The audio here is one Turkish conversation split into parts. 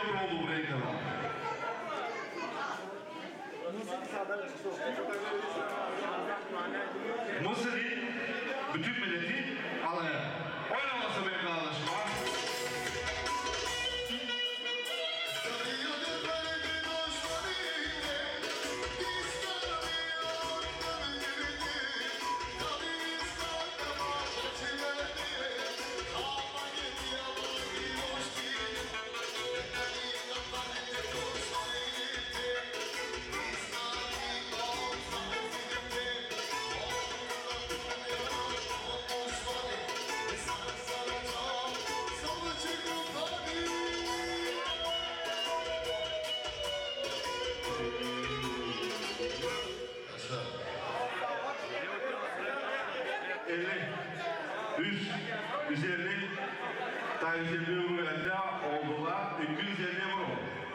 euro oldu buraya kadar. Mısır'ın bütün milleti alaya. Oynaması benim kardeşim var. Üzerine tarihçeli euro oldular. 250 euro.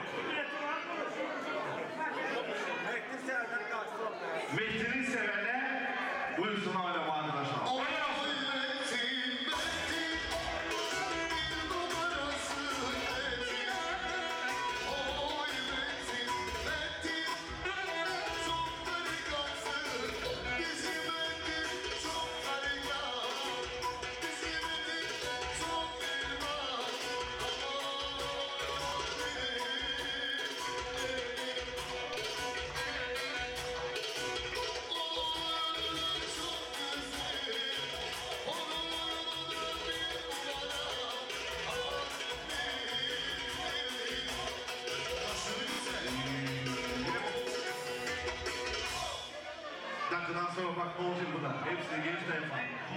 Mehdi'nin severler buyursun oynama arkadaşlar. Dakikadan sonra bak ne olacak burada. Hepsi genç tayfa.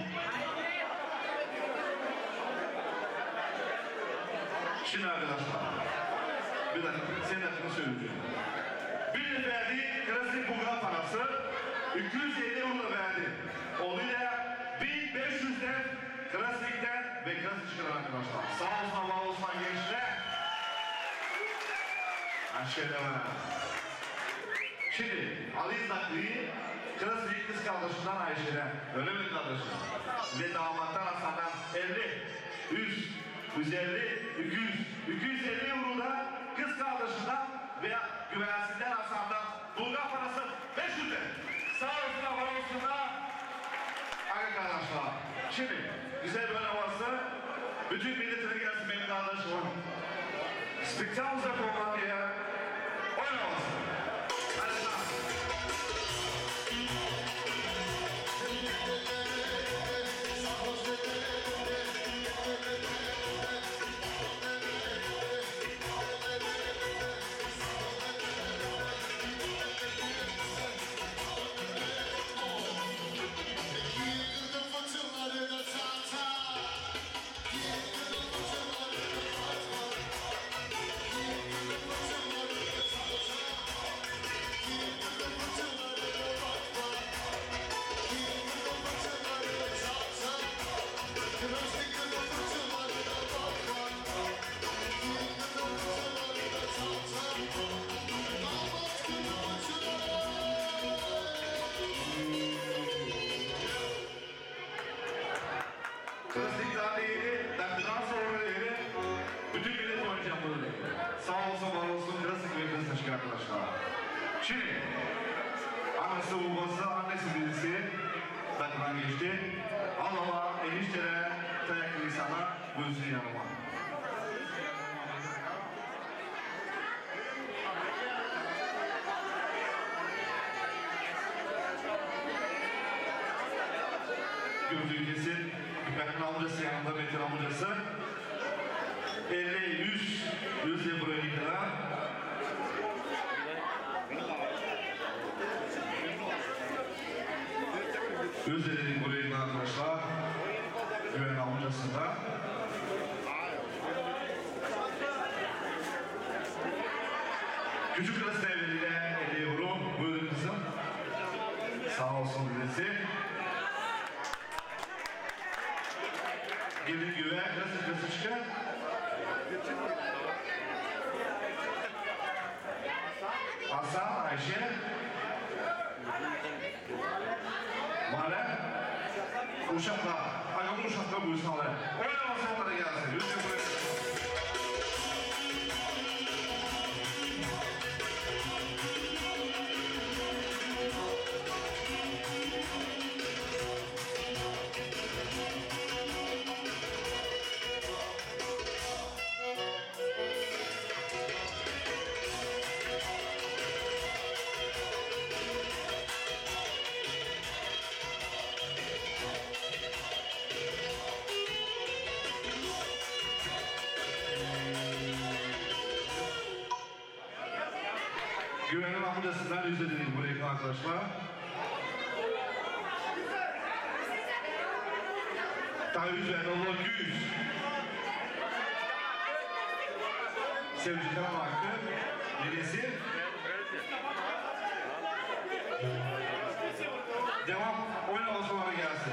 Şimdi arkadaşlar, bir dakika, senin hakkını söyleyeceğim. Bir verdiği klasik bulgar parası 250 euro verdi. Oluyor 1500'den klasikten ve klasik çıkan arkadaşlar. Sağ olsun, var olsun gençler. Aşağıda var. Şimdi Ali İzlaklı'yı klasik kız kardeşinden Ayşe'den, öyle mi kardeşim? Ve damattan Hasan'dan 50, 100, 150, 200, 250 euro da kız kardeşinden ve güvensinden Hasan'dan bulgar parası 500 lira. Sağ olsun, var olsun da arkadaşlar. Şimdi güzel bir havası, bütün milletine gelsin benim kardeşim. Spektakl uzak olmak diye oynamasın. Sağ olsun, var olsun, klasik ve klasik arkadaşlar. Şimdi, anası babası, annesi birisi takıdan geçti. Alama, eniştere, tayaklı insana, buyursun yanıma. Gördüğü kesin, Bekir'in amcası yanında, Metin amcası. 50, 100 yıl buraya gittiler. Özledik buraya gittiler arkadaşlar. Güven amcasında. Küçük kız devriyle 50 euro. Buyurun kızım. Sağ olsun birisi. Gelin güven, nasıl çıkar? Hasan, Ayşe. Mala. Uşaklar. Ayağımın uşaklar buyursun alaya. Oynamasın onlara gelsin. Lütfen buraya. Güven'in amcasından yüzde dedik buraya arkadaşlar. Daha yüzden Allah yüz. Sevgili Karan Hakkı. Neresi? Devam. Oyna Osman'a gelsin.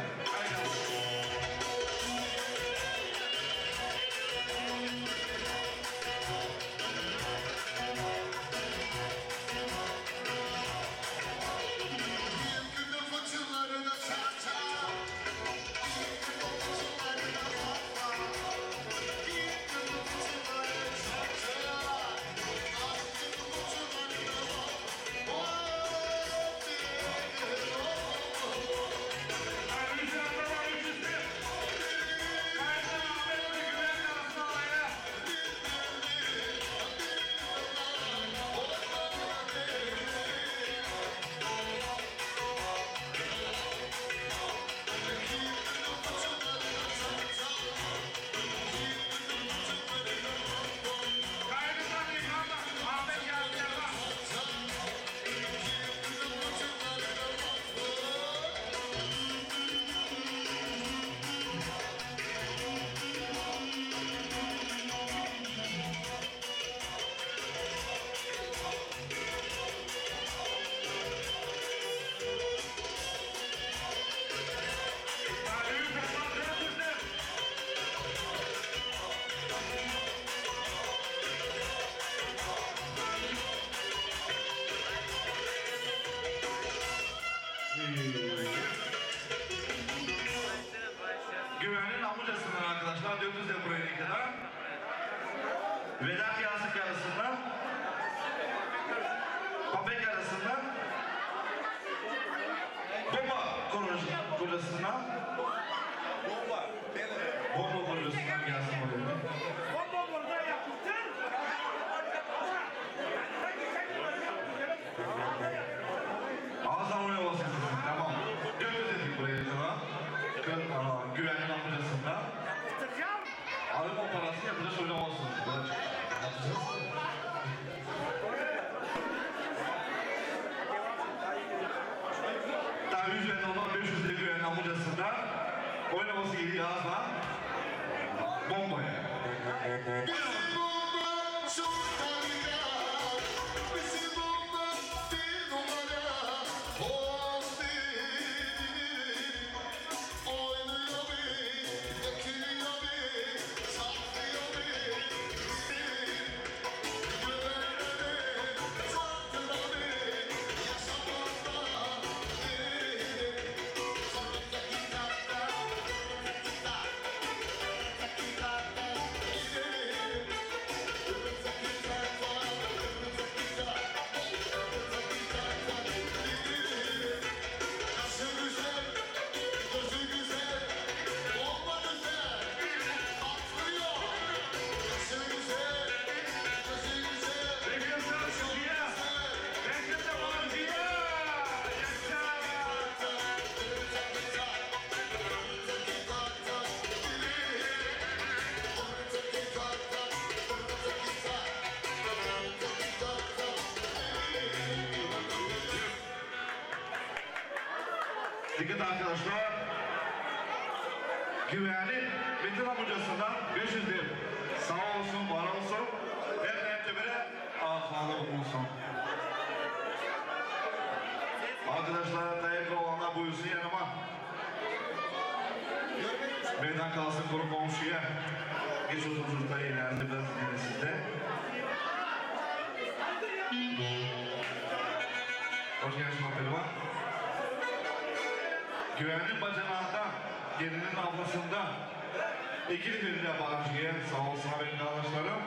Güven'in amcasından arkadaşlar 400 de buraya kadar. Vedat Yazık arasında. Papek arasında. Bomba kocasından. Bomba kocasından gelsin oraya. Bomba burada yaptın. Ağızdan oraya basın. Tamam. 400 dedik buraya kadar. Güven'in amcasından. Araba parası yapacağız oynamasın. Daha 100 ve 500 de Güven'in amcasından oynaması geliyor ağızdan. Bombaya. Dikkat arkadaşlar. Güvenli Metin amcasından 500 lira. Sağ olsun, var olsun. Her tebere sağlık olsun. Arkadaşlar dayak olanlar buyursun yanıma. Meydan kalsın kuru komşuya. Geç otururda ileride biraz yine sizde. Hoş geldin Pehlivan. Güvenli bacanağından, gelinin ablasından ikili birine bağışlayan sağ olsun benim arkadaşlarım.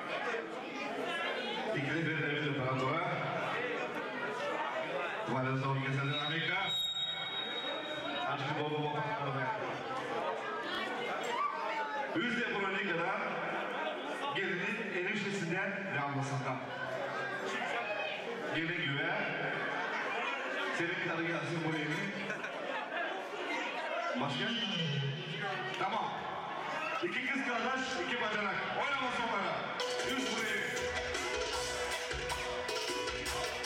İkili birine bir temperatura. Tuvalet zor kesildi Amerika. Aşkı baba baba baba. Yüzde buraya kadar gelinin eniştesinden ve ablasından. Gelin güven. Senin karı gelsin buraya. Başka? Tamam. İki kız kardeş, iki bacanak. Oynama sonlara. Üç buraya.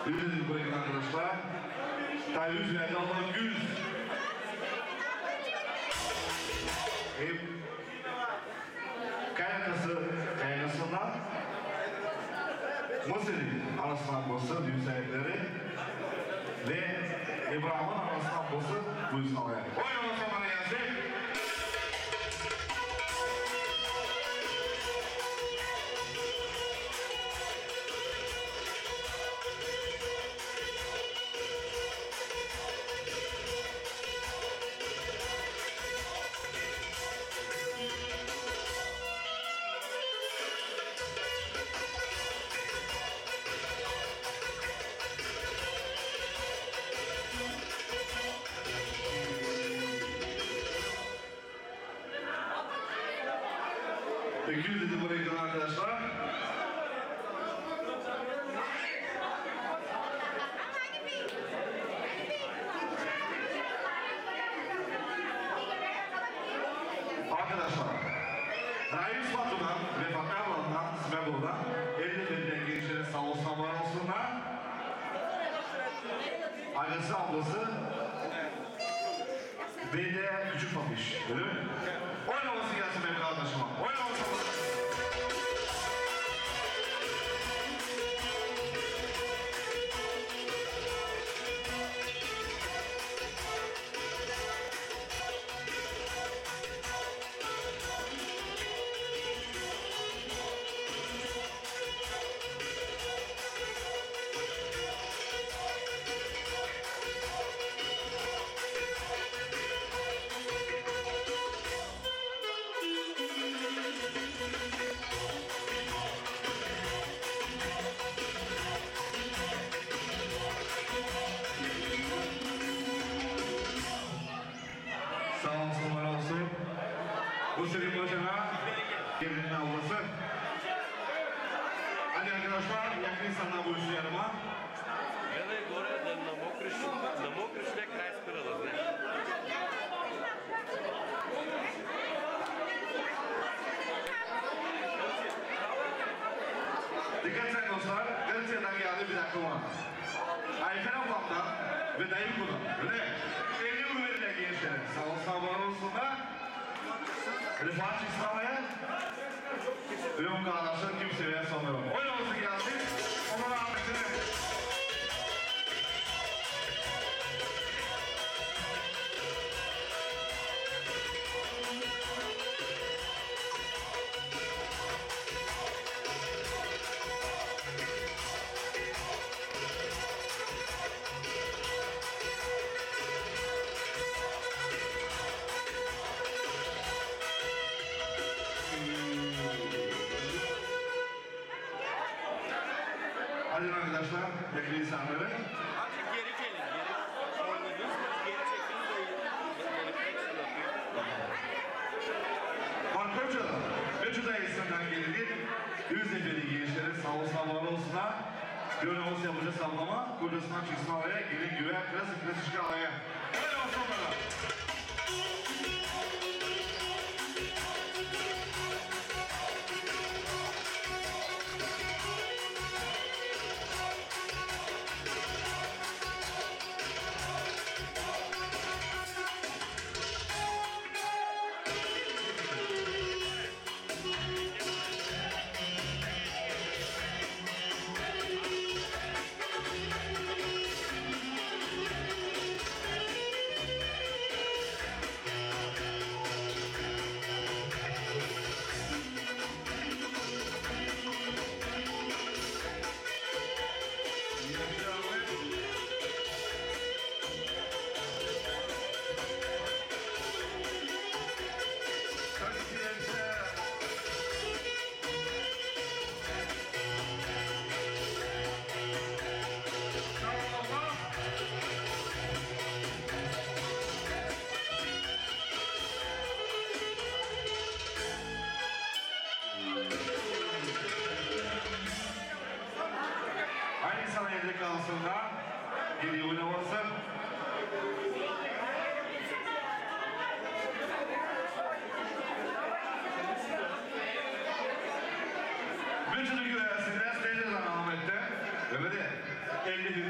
Yüzünü bırakın arkadaşlar. Tayyip Yüzü'nde olan 100. Kaynasından Mısır'ın anasından bası düğün sahipleri ve İbrahim'in anasından bası bu yüzden alaya. Oyun olsa bana gelsin. Öküz dedi buraya giden arkadaşlar. Arkadaşlar, Raif Batu'dan ve Fatih Ablan'dan, Smebol'dan 50 benden gençlere sağ olsun var olsunlar. Annesi ablası ve de küçük papiş, öyle mi? Oynaması gelsin benim kardeşime. Oynaması gelsin. Sağ olsun, var olsun. Bu senin başına gelinin ablası. Hadi arkadaşlar, yakın insanlar bu işi yanıma. Гледай горе да намокриш не край спира да знаеш. Dikkat sen dostlar, Galatasaray'dan geldi bir dakika var. Ayfen ablamdan ve dayım bunu. Öyle 50 euro verilen gençlere. Sağ olsun, var olsunlar. Rıfat İslam'a Ön kardeşler kimseye sanıyorum. Oyun olsun gelsin. Onun rahmetine. Hadi arkadaşlar, yakın insanları. Azıcık geri gelin, geri. Oynadınız mı? Geri çekin de Markoça'da, Beçu'da insandan geldik. Yüzdefeli gençlere sağ olsun, var olsunlar. Gönül olsun yapacağız sallama. Kocasından çıksın havaya, gelin güven, klasik havaya. Öyle olsun bana. Aynı sana evde kalsınlar. Geliyor oynamasın. Bütün güversinler Steyler'den Ahmet'te. Öyle de 50 bin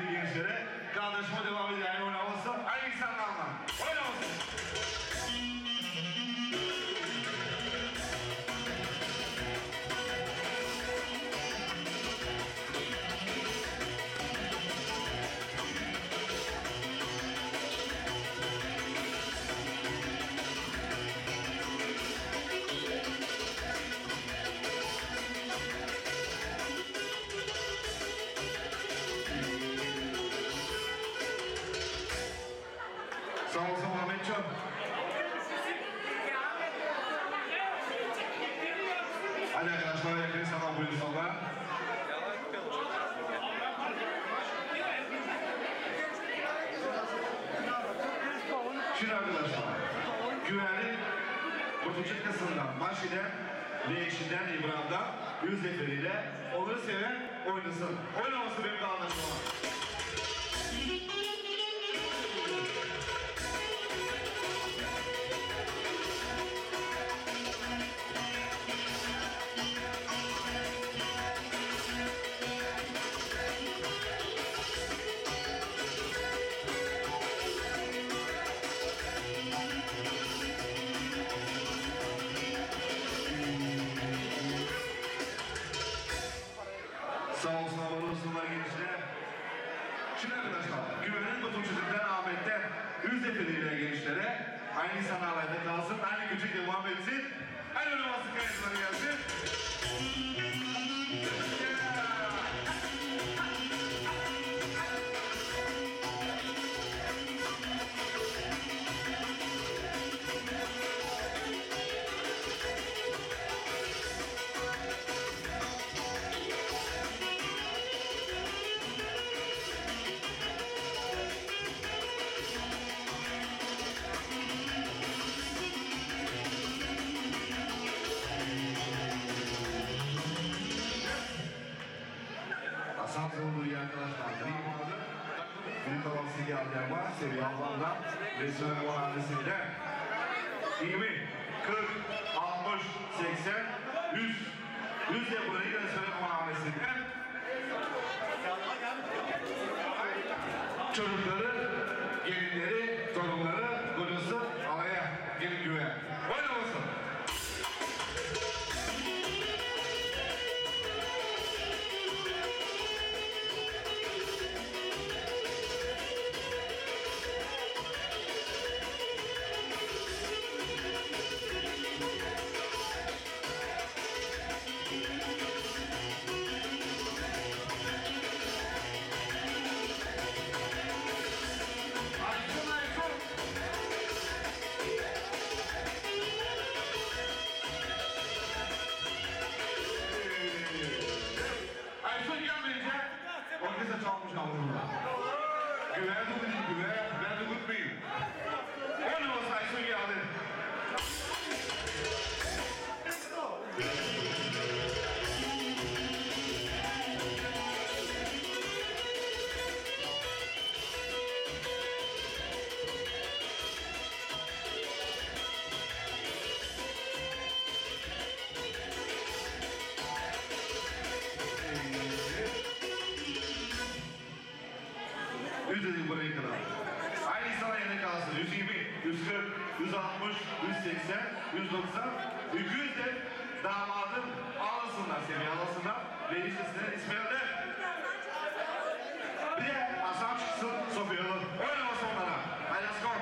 Tuçukasından Maşi'den ve eşinden İbrahim'den yüz zeferiyle onları seven oynasın. Oynaması benim de anlaşmam. Sağ olsun, var olsunlar gençler. Şimdi arkadaşlar, güvenin tutumsuzluktan Ahmet'ten yüz zeferiyle gençlere aynı sanalarda kalsın, aynı küçük devam etsin. En önemlisi kayıtları gelsin. Asam olduğu arkadaşlar, benim adı benim babası geldiğim var, seviye ablamdan ve sonra o annesinden 20, 40, 60, 80, 100 100 de burayı da sonra o annesinden çocukları, gelinleri, torunları, kocası alaya gelin güve. Oynamasın. Orkestra çalmış avlumda. Güven de değil, güven, ben de unutmayayım. Onu olsa Aysun geldi. Yüzde buraya kadar. Aynı sana yine kalsın. 120, 140, 160, 180, 190, 200 de damadın ağlasınlar, seviye ağlasınlar. Ve listesine İsmail'de. Bir de Hasan çıksın, Sofyalı. Oynamasın onlara. Haydi let's go.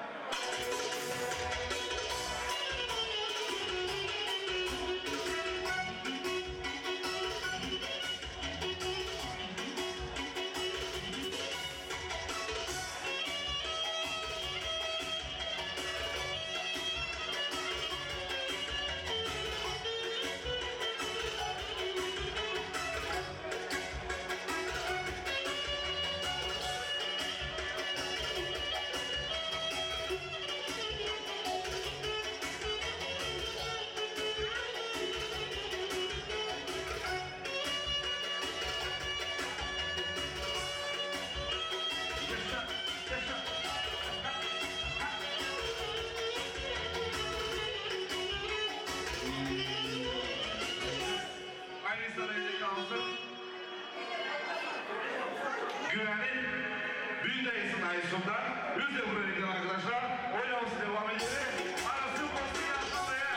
Güven'in büyük dayısının Aysun'dan 100 de buraya giden arkadaşlar. Oynaması devam ediyor. Arası kostu yaşlamaya.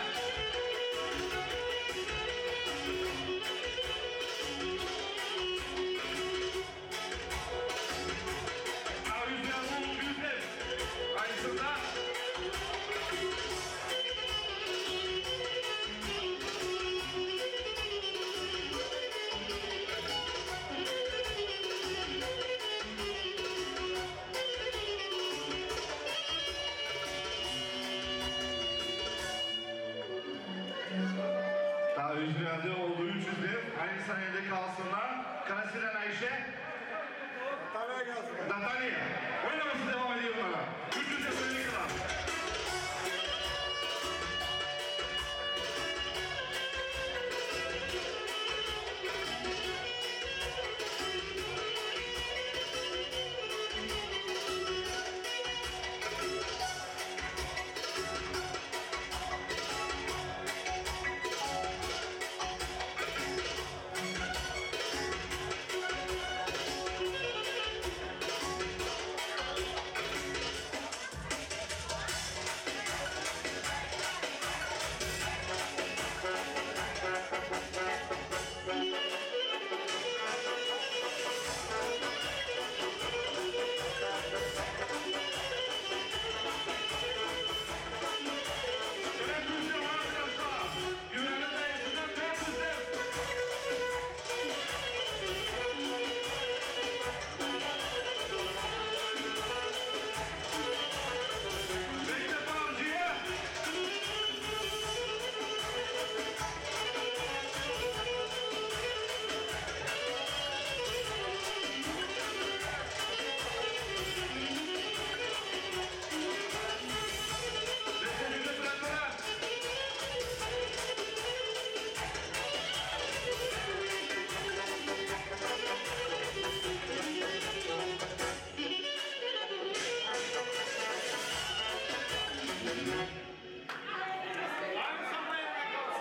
Yüz de Aysun'dan. Daha üzülerde olduğu 300'de aynı saniyede kalsınlar. Karasilen Ayşe. Natalya. Oynaması devam ediyor onlara. 300'de böyle kadar.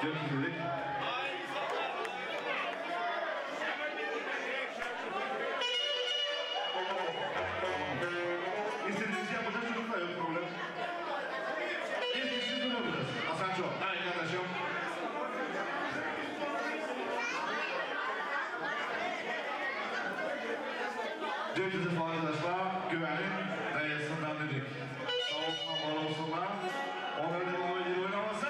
400'lük. İstediğinizi yapacağız çocuklar, yok problem. İstediğinizi yapacağız. Hasan çok. Arkadaşım. Dördüncü arkadaşlar güvenin dayasından dedik. Sağ olsunlar, var olsunlar. Onları devam edin oynamasın.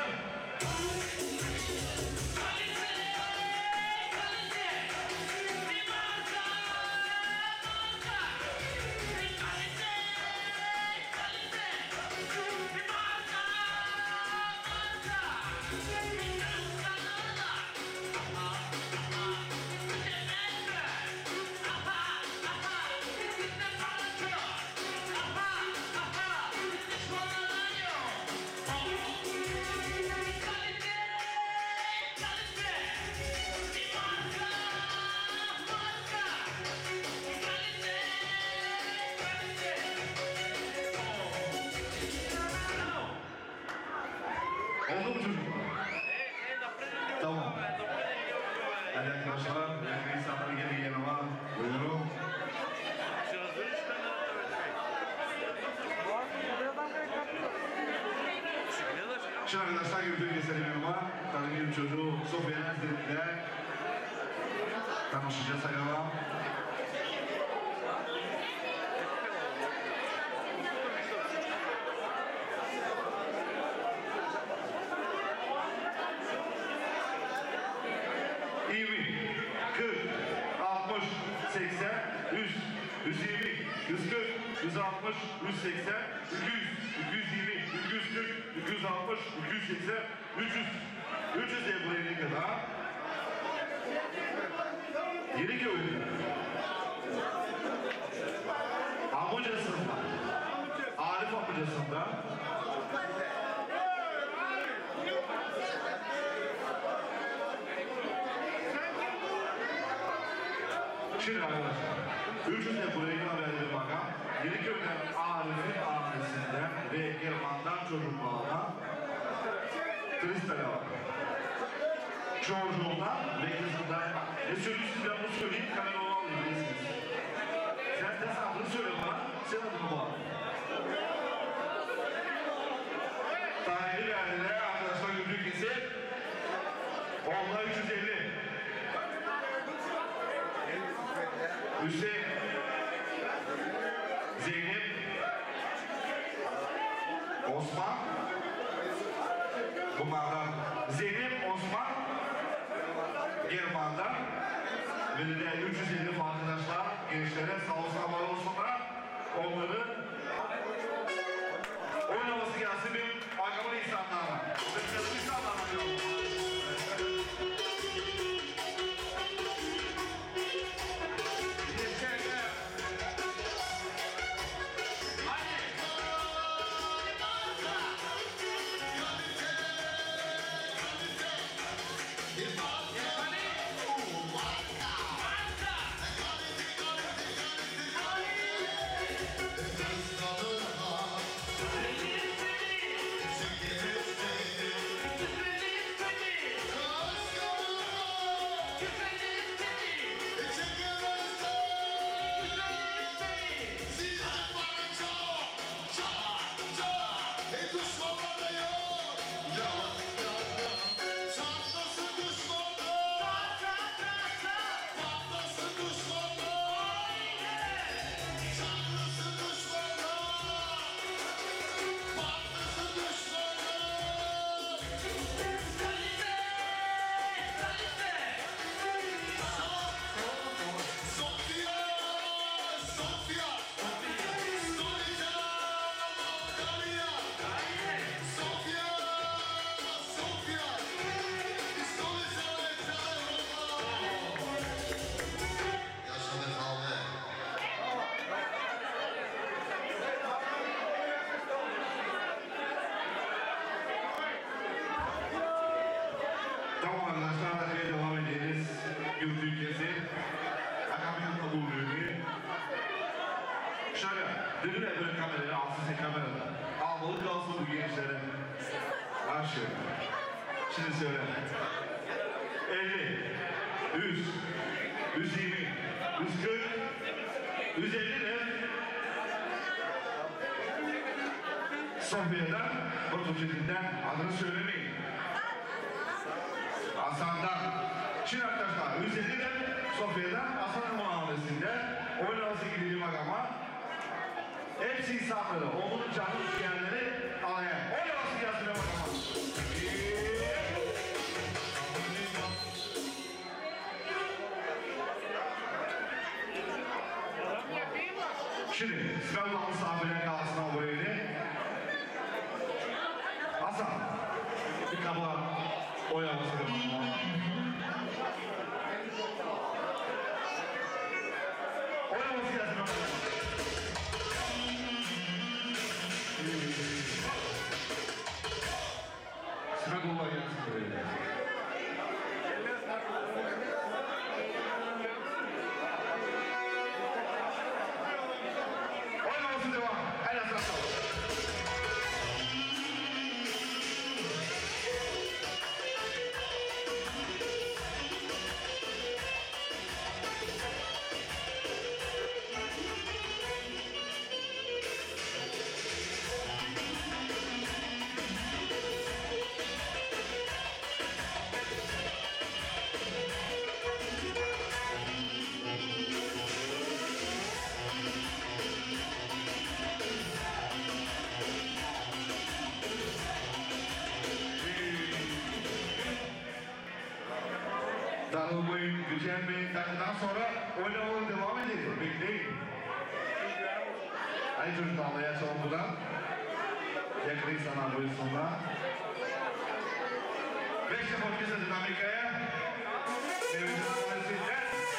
Oldu mu çocuklar? Tamam. Hadi arkadaşlar, yakın insanları gelin yanıma. Buyurun. Şimdi arkadaşlar gördüğünüz keselim yanıma. Tanıdığım çocuğu Sofya'nın izlerinde tanışacağız hayala. İyi mi? 40, 60, 80, 100, 120, 140, 160, 180, 200, 220, 240, 260, 280, 300. 300 diye buraya ne kadar? Yeni köyü. Amcasında. Arif amcasında. Şimdi arkadaşlar, 300 de buraya haberleri bakan, Yeniköy'den Arif'in ailesinden ve German'dan çocuklarına Kristal'e var. Çocuğundan ve kızından, ne söylüyorsunuz ben bunu söyleyeyim, kamera olan bilirsiniz. Sen de sabrını söyle bana, sen adını bana. Tarihli verdiler, arkadaşlar gördüğü kesin, onlar 350. Hüseyin, Zeynep, Osman, bunlardan Zeynep, Osman, German'dan ve de 350 arkadaşlar gençlere sağ olsun var olsunlar. Onların oynaması gelsin bir arkamın insanlarla. Ve insanlarla diyorum. Dönün böyle kameraya, alsın sen kamerada. Almalı kalsın bu gençlere. Aşağı. Şimdi söyle. 50, 100, 120, 140, 150 de Sofya'dan, Portuçetinden adını söylemeyin. Hasan'dan. Şimdi arkadaşlar 150 de Sofya'dan Hasan'ın muhabbesinde oynaması gidiyor makama. Hepsi insafları. Onun canlı yerleri alaya. Oynaması gelsin makama. Şimdi Sivas'ın misafirler kalsın buraya. Hasan, bir kabla oynaması gerekiyor. Oynaması gelsin. Sıra dolma gelsin buraya. Oynaması devam. El aslan. Darılmayın, gücenmeyin. Dakikadan sonra oynamaya devam edin. Bekleyin. Hadi çocuklar alaya çalın buradan. Yakın insanlar buyursunlar. 5 defa bize dinamikaya. Evimizin dolayısıyla.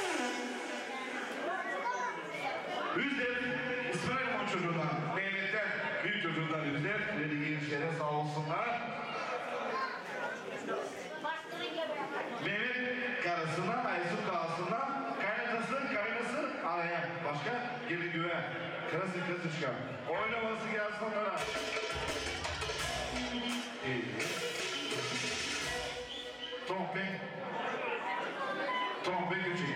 100 dev İsmail Eman çocuğundan, Mehmet'ten, büyük çocuğundan 100 dev. Dedi gençlere sağ olsunlar. Mehmet karısından, Aysun karısından, kaynatası araya. Başka gelin güve. Kırası çıkar. Oynaması gelsin onlara. İyi. Trompe küçük.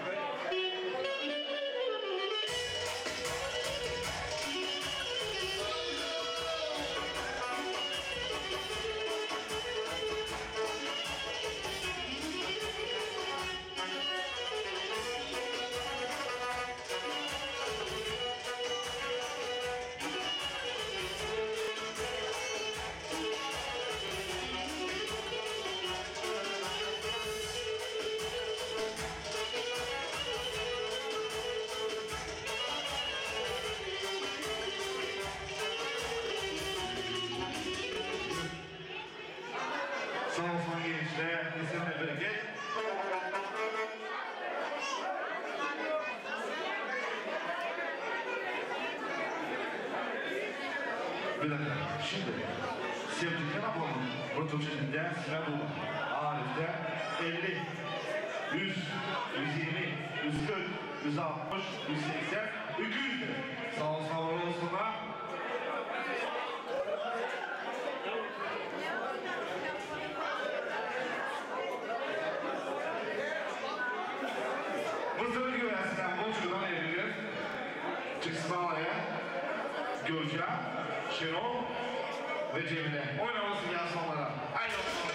Sağ olsun gençler, isimle bereket. Bir dakika, şimdi Sevdik'ten ablamın Portuçetinden sıra bu. Arif'te 50, 100, 120, 140, 160, 180, 200 de. Sağ olsun, var olsunlar. Mısır'ın güvensinden Bolçu'dan evlidir. Çıksın alaya. Gürcan, Şenol ve Cemile. Oynaması gelsin onlara. Haydi bakalım.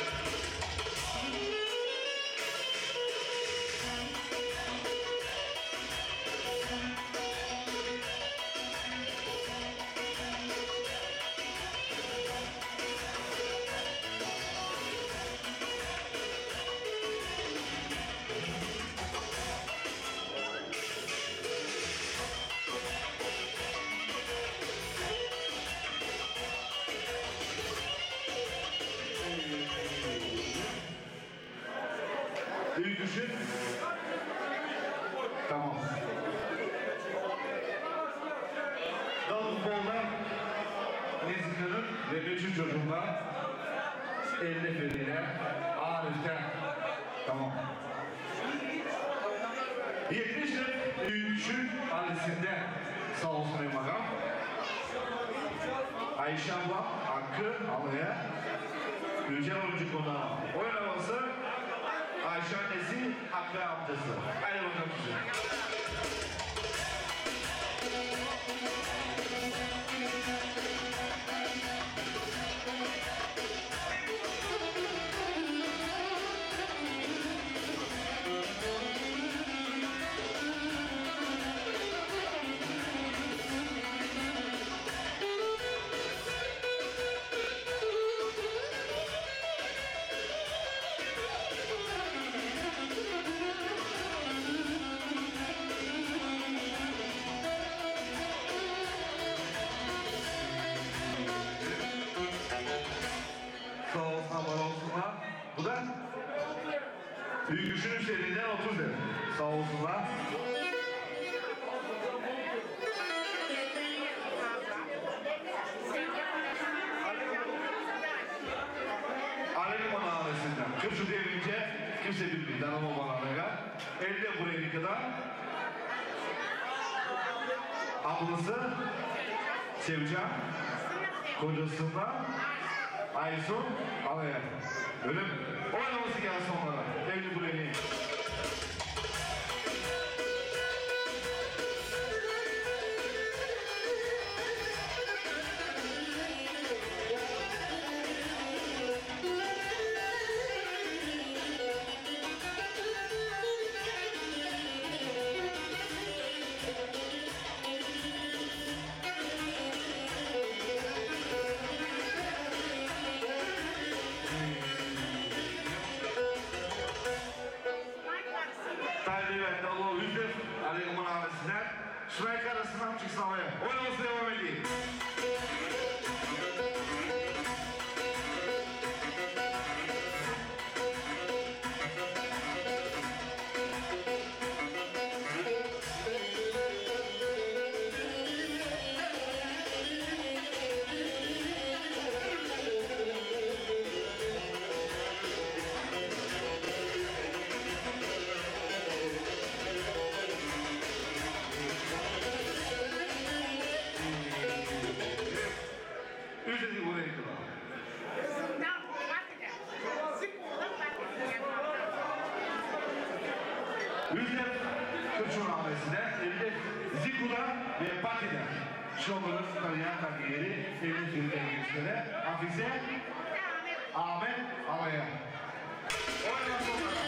Büyük düşün. Tamam. Dal futbolda Nezika'nın ve 5. çocuğundan 50 Feri'yle Arif'ten. Tamam. 70 büyükçü ailesinden sağ olsun Emagam. Ayşe abla Hakkı alaya. Yücel oyuncu konağı. Oynaması Ayşe annesi, Hakkı amcası. Hadi bakalım size. Sağ olsunlar, var olsunlar. Bu da Büyüküş'ün üzerinden 30 lira. Sağ olsunlar. Aleyküm Anadolu'sundan. Kırşı devince kimse bilmiyor. Danım obalarına. Elde buraya kadar. Ablası Sevcan. Kocasından Aysun Alaya. Öyle mi? Oynaması gelsin onlara. Evli buraya. Talibet, Allah'u yüzdür. Aleyküm'ün ailesinden. Şuraya karısından çıksın havaya. Oynaması devam edeyim. Ücreti buraya kadar. Ücret Kırçın ailesine, evde Ziku'da ve Pati'de. Şokur'un kariyer kariyeri, evin filmleri gençlere, Hafize, Ahmet Alaya. Oynaması onlara.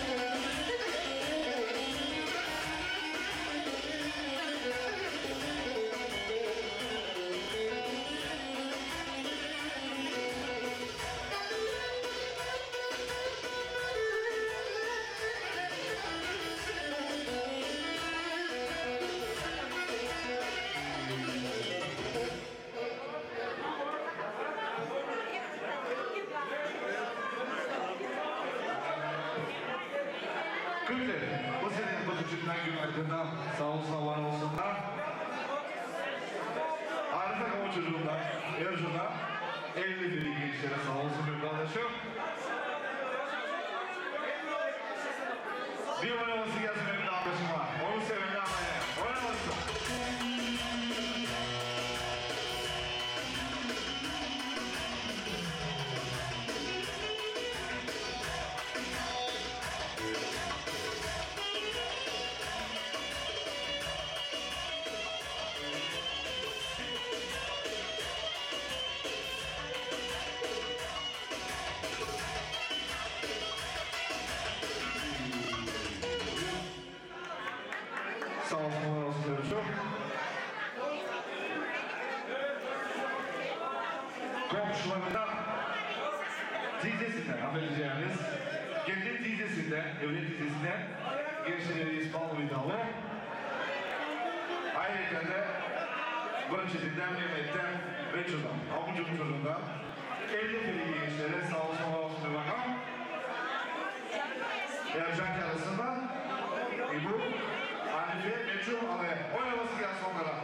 Kırklar, bu senin bakıcından günlerden sağ olsun, var olsunlar. Arif Akama çocuğundan, Ercan'a 50 bir gençlere sağ olsun bir kardeşim. Bir oynaması gelsin benim arkadaşım var. Onu sevenle anlayın. Oynaması. Sağ olsun, var olsun diyoruz. Komşularından teyzesinden affedeceğiniz, kendi teyzesinden, evli teyzesinden gençleri İsmail Vidalı. Ayrıca da Gönçetinden, Mehmet'ten, Reço'dan, Abucuk çocuğundan 50 bir gençlere sağ olsun, var olsun diyor bakalım. Ercan karısından İbu, Hanife, Meçhul, Alaya. Oynaması gelsin onlara.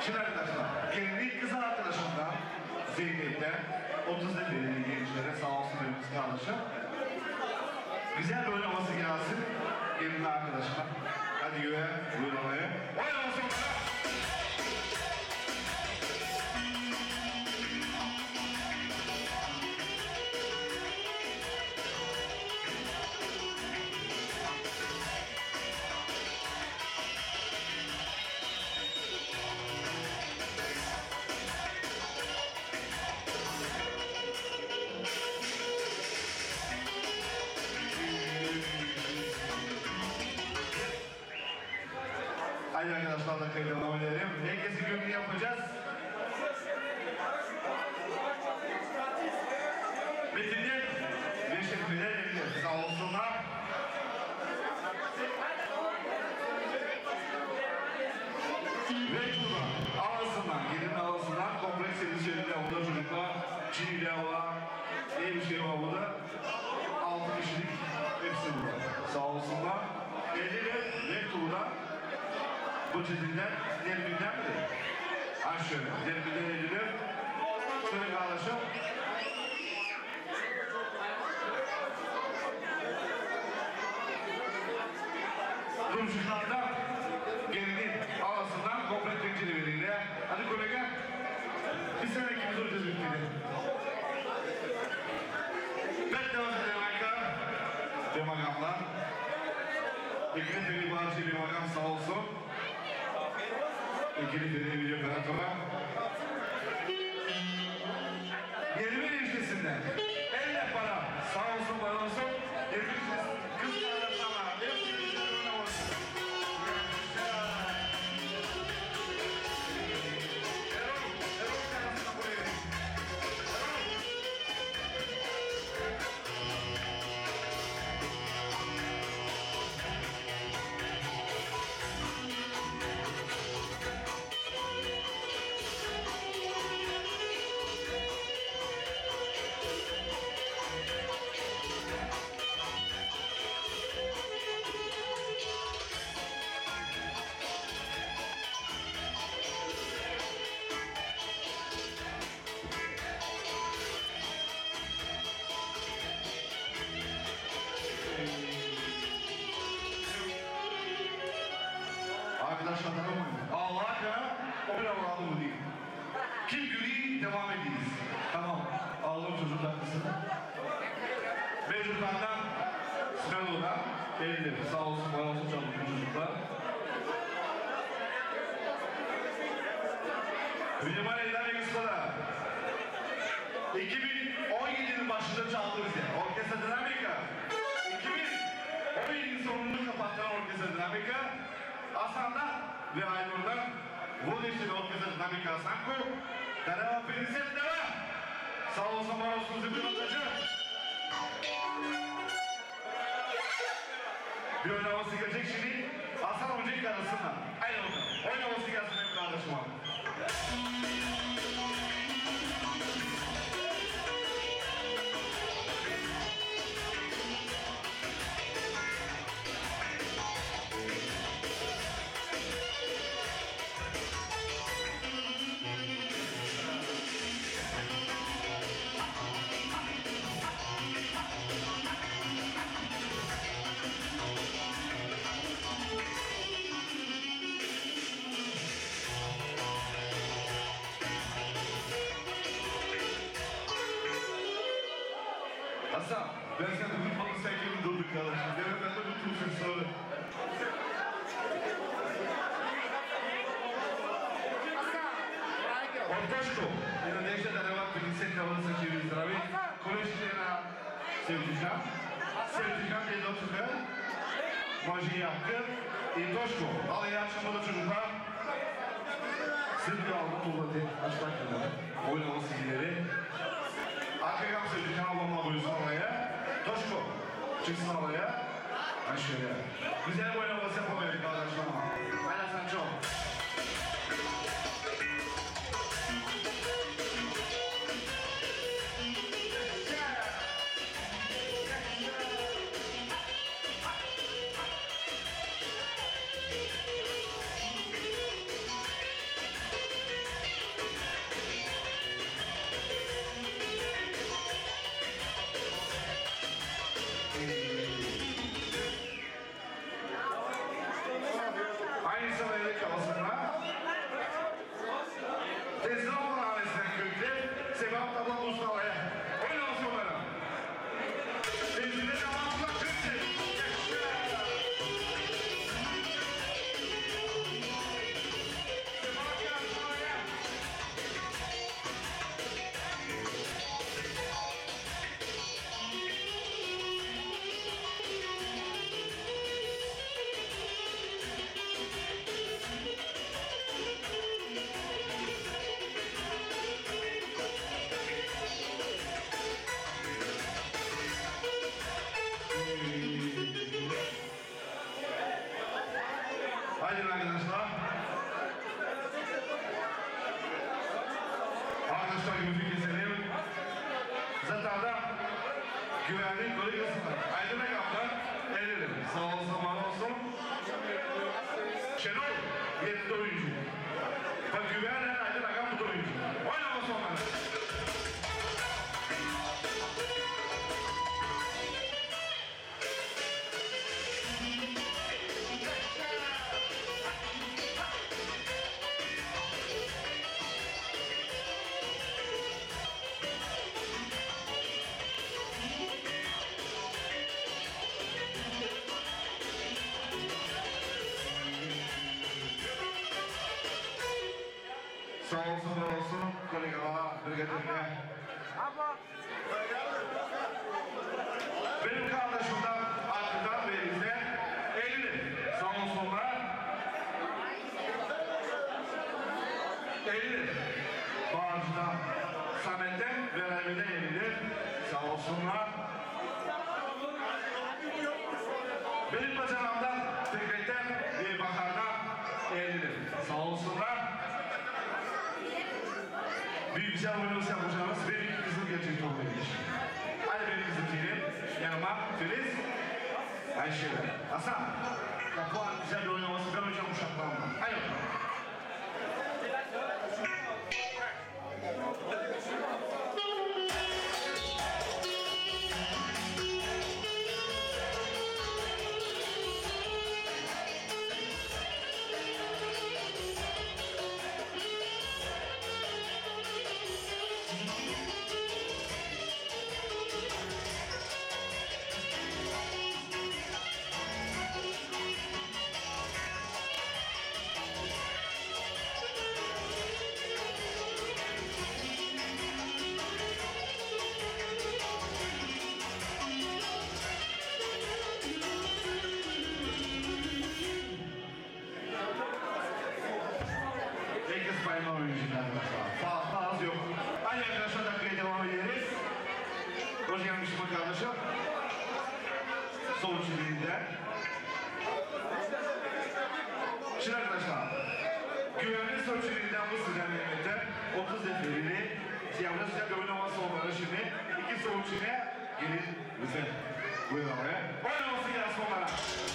Şimdi arkadaşlar, kendi kız arkadaşımdan Zeynep'ten 30'da belirli gençlere sağ olsun benim kız kardeşim. Güzel bir oynaması gelsin. Gelin arkadaşlar. Hadi güve, buyurun oraya. Oynaması onlara. Hadi arkadaşlar da kayıt devam edelim. Herkesi gönlü yapacağız. Metinler ve şefler evde. Sağ olsunlar. Ve şurada ağlasınlar, gelin ağlasınlar. Kompleks elbiseyle burada çocuklar. Çiniyle var. İyi bir şey var burada. 6 kişilik hepsi burada. Sağ olsunlar. Belli ve turda. Bu çizimler derbinden mi? Ha şöyle, derbinden edilir. Şöyle kardeşim. Komşulardan gelinin ağasından komplet tencere verirler. Hadi kolega, bir sene ikimiz olacağız ülkede. Ben devam edelim arkadaşlar. Demagamlar. Ekran beni bağırışı bir magam sağ olsun. İkili beni video operatöre. Yerimin ilçesinden. Elle para. Sağ olsun bana olsun. Hepiniz kız kardeşlerine. Hepiniz kızlarına olsun. Erol kardeşine buraya. Arkadaşlar tamam mı? Allah'a kadar o bir Allah'ın bu değil. Kim gülüyor devam ediniz. Tamam. Ağlarım çocuklar kısmı. Mevcutlardan Smelo'dan belirli. Sağ olsun, var olsun canım çocuklar. Minimal Eller ve Kısmada 2017'nin başında çaldı bize. Orkestra Dinamika. 2017'nin sonunu kapatan Orkestra Dinamika. Asanda ve Aynur'dan Vodeş'in Orkestra Dinamika Sanko. Darava Peniset Deva. Sağ olsun, var olsun Zibir Atacı. Bir oynaması gelecek şimdi. Hasan Hoca'yı karısından. Haydi bakalım. Oynaması gelsin benim kardeşim abi. Hasan, ben sen de tutmalı sen gibi durduk kardeşim. Ben de tutmuşum sonra. Ortaşko, jedna dnešna dareva 50 euro sa živim zdraví. Konečne na Sevcihan je do tuka. Može i yapkı. I Toşko, al iyi akşamlar çocuklar. Sırt aldı tuğladı. Açmak kadar. Oynaması ileri. Arkaya Sevcihan ablamla buyursun oraya. Toşko, çıksın oraya. Aşağıya. Güzel bir oynaması yapamayız arkadaşlar. Hayla sen çok. Esnaf hanesinden kökle, Sebap Tabla Mustafa'ya. Oynasın onlara. Tenzile devamlı kökle. Sebap yarışmaya. Haydi arkadaşlar. Arkadaşlar yüzü keselim. Zaten da güvenlik kolegyası var. Aydın'a kaptan elirim. Sağ olsun, var olsun. Şenol, yetti oyuncu. Bak güvenle Aydın Akam bu da oyuncu. Oynaması onları. Sağ olsun, var olsun. Kolegama, brigadiyle. Benim kardeşimden arkadan verilse 50. Sağ olsunlar. 50. Bağcı'dan Samet'ten ve Rahmi'den 50. Sağ olsunlar. Benim bacanamdan Fikret'ten ve Bakar'dan 50. Sağ olsunlar. Bir güzel oyunumuz yapacağımız bir kızıl gerçekten olmaymış. Hadi benim kızım Filiz, yanıma Filiz, Ayşe'yle. Hasan, bu an güzel bir oynaması ben hocam uşaklarımla. Hadi bakalım. Herkes bayılma oyuncular var. Fazla az yok. Aynı arkadaşlar dakikaya devam ederiz. Hoş gelmişsin arkadaşım. Sol çizgide. Şimdi arkadaşlar, güvenli sol çizginden bu düzenlemede 30 defterili siyahlı sıcak oynaması onları şimdi iki sol çizgiye gelin bize. Buyurun oraya. Oynaması gelsin onlara.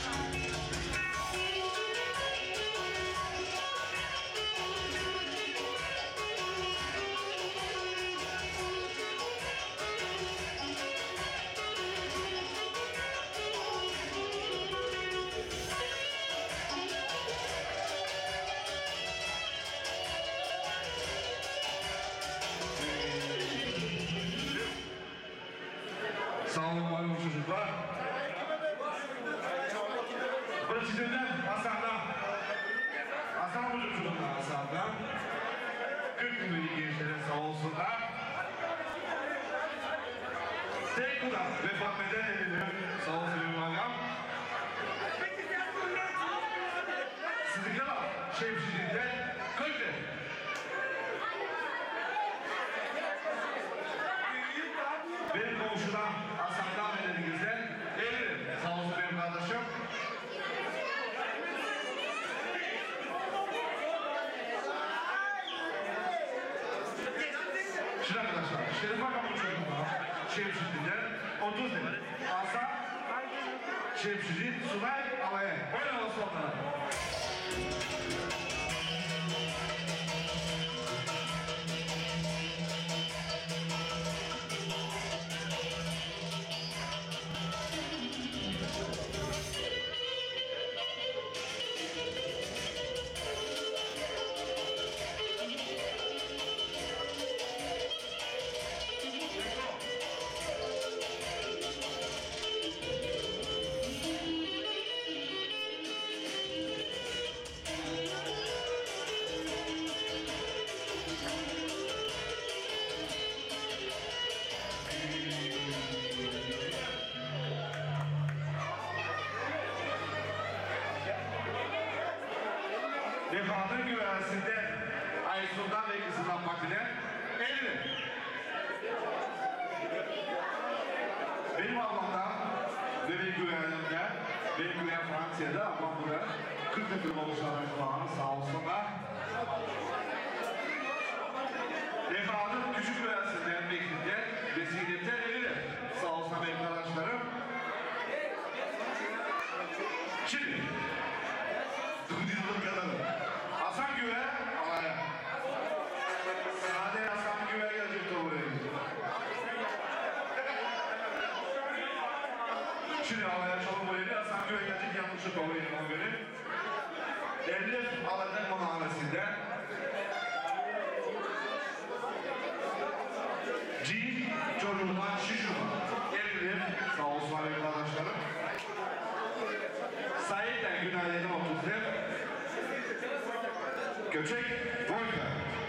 Sağ olun var mı çocuklar? Burası sizden Hasan'dan. Hasan bu çocuklar Hasan'dan. 40 yıllık gençlere sağ olsunlar. Tekuda vefat eden edilir. Sağ olsun Ünvan'ım. Sıdıkala Şemşidi'de 40 yıl. Benim komşudan Hasan'dan dediğinizde 50. Sağ olsun benim kardeşim. Şimdi arkadaşlar, Şerif Hakan bu çocuklar Şemşidi'den 30 lira. Hasan Şemşidi Sunay Alaya. Oynama sonlara. Eğilin. Benim ablamdan ve benim güvenimden, benim güven Fransa'da, ablam burada 40 yıldır oluşan falan sağ olsunlar. Defanın küçük üyesinden Meklik'ten ve Signet'ten eğilin. Sağ olsun benim arkadaşlarım. Şimdi, Dudizlik kadar. Hasan Güven, alaya. Sade Hasan Güven gelecek de buraya. Şimdi alaya çalım buraya. Hasan Güven gelecek yanlışı doğru yedim beni. Elif Aladdin Muhammesi'nden. Cin çocuğundan Şişuma. Elif, sağ olsun arkadaşlarım. Said'den günaydın 30'lar. Göçek Volga.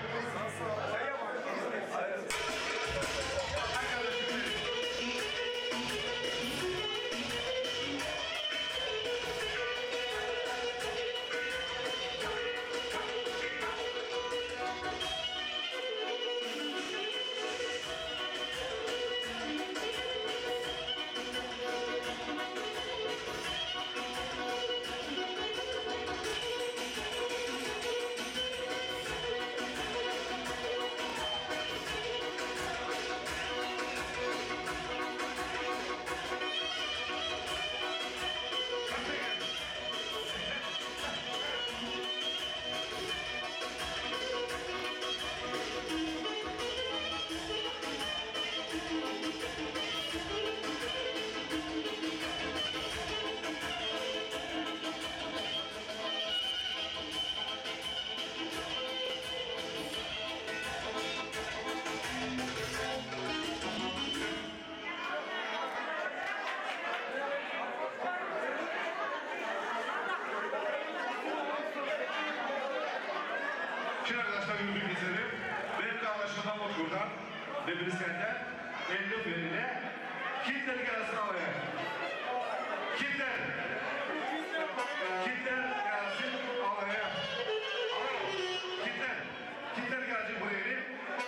Şimdi arkadaşlar gördüğünüz üzere benim kardeşimden buradan ve birisi senden 50 birine Kitler gelsin alaya. Kitler. Kitler gelsin alaya. Kitler. Kitler gelecek buraya.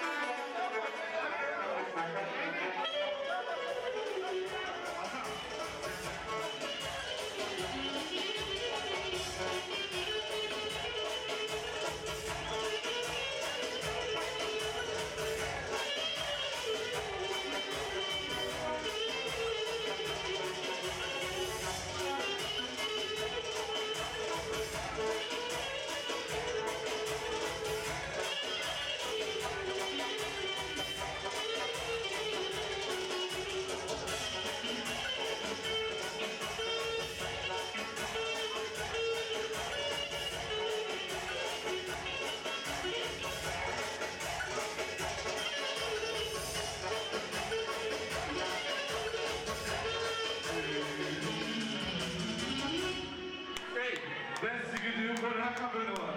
Hasan. Hey, ben sizi gidiyorum, böyle hakikaten böyle var.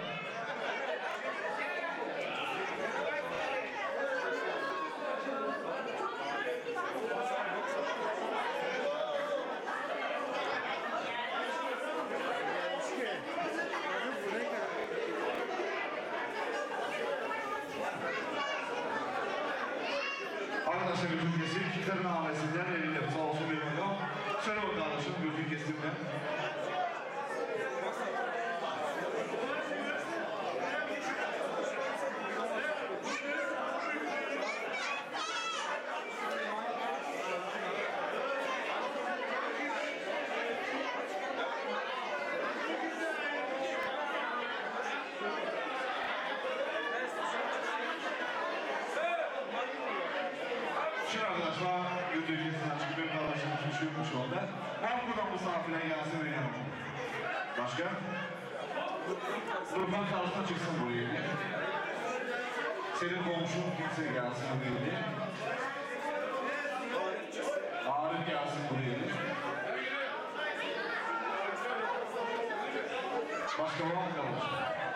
Arkadaşlar gözüm kesim, Kitlerin ailesinden elinde sağ olsun benim adam. Söyle bakalım arkadaşım, gözüm kestim ben. Şimdi arkadaşlar götürdüğünüz açık benim kardeşim suçluymuş şu anda. Var buradan misafirine gelsin benim yanıma. Başka? Nurhan karşısına çıksın buraya. Senin komşun kimse gelsin buraya. Arif gelsin buraya. Başka var mı kalmış?